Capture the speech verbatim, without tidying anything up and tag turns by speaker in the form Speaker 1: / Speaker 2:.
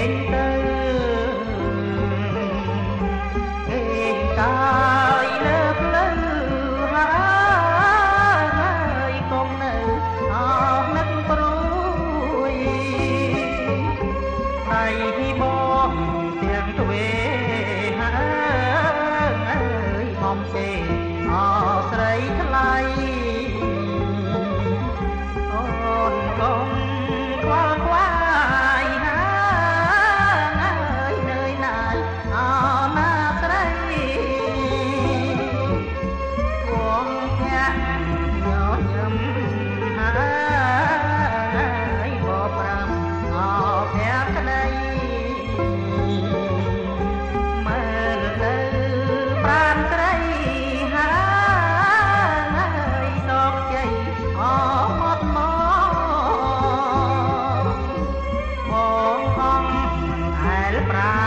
Speaker 1: ងទៅគេកាយលើផ្លូវហើយគង់នៅអស់នឹកព្រួយដៃបងទាំងទ្វេហើយបំពេអស្រីថ្លៃអូនកុំខ្វល់ខ្វាយហើយនឿយណាយអណាស្រីវងភ័ក្រញញឹមហើយបបប្រាំអភ័ក្រក្តីមើលទៅប្រានស្រីហើយសោកជ័យអមត់មកបងអង្គអែលប្រា